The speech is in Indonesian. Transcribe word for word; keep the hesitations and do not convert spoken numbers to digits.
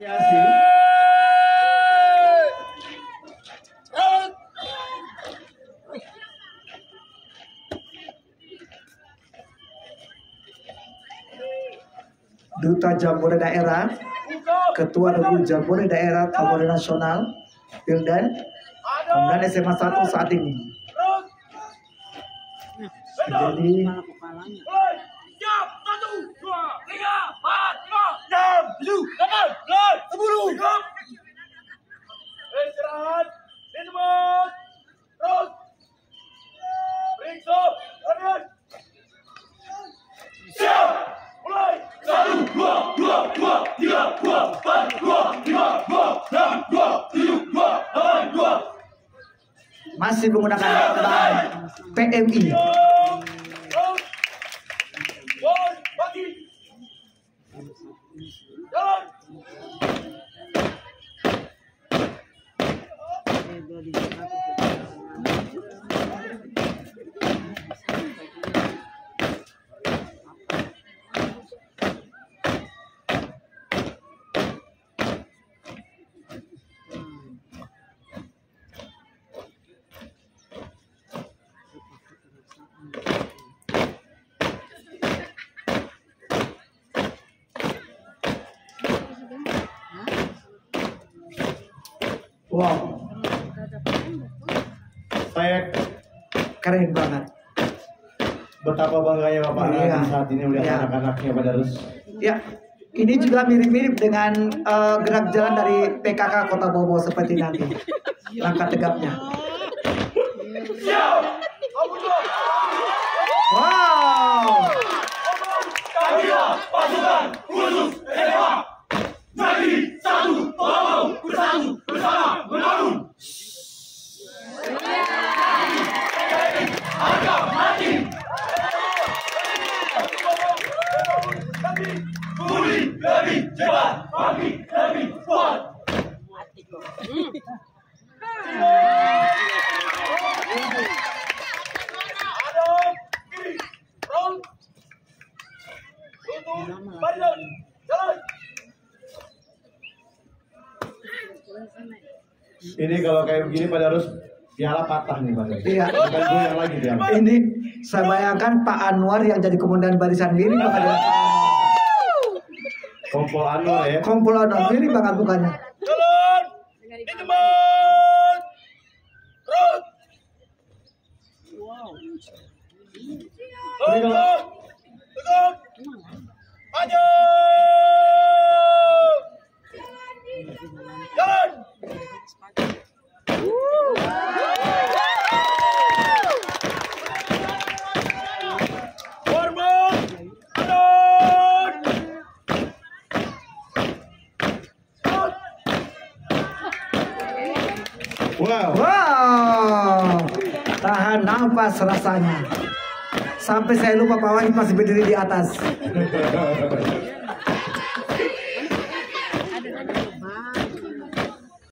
Duta Jambore Daerah, Ketua Regu Jambore Daerah Jambore Nasional, Pildan, Komandan S M A satu saat ini. Jadi siap, satu, dua, tiga, empat, lima, enam, tujuh, delapan, sembilan, sepuluh. Istirahat, di tempat, terus, periksa, latihan. Siap, mulai. Satu, dua, dua, dua, tiga, dua, empat, dua, lima, dua, enam, dua, tujuh, dua, delapan, dua. masih menggunakan bahan P M I. Wow, Saya keren banget. betapa bangganya Bapak Iya. saat ini melihat Iya. anak-anaknya pada terus. Ya, ini juga mirip-mirip dengan eh, gerak jalan dari P K K Kota Bobo seperti nanti. Langkah tegapnya. Wow. Kamilah pasukan khusus S M A Negeri satu Kolombo bersatu bersama membangun harga mati. Pulih lebih cepat, kami lebih kuat. Ini kalau kayak begini pada harus piala patah nih Pak. Iya. Bukan goyang lagi dia. Ini saya bayangkan Pak Anwar yang jadi komandan barisan miring bakal ada Kompol Anwar ya. kompol Anwar miring bakal bukannya. Jalan di tempat. Terus. Tutup. Tutup. Maju. Jalan. Hormat. Jalan. Wow. Wow, tahan nafas rasanya. Sampai saya lupa Pak Wahid masih berdiri di atas.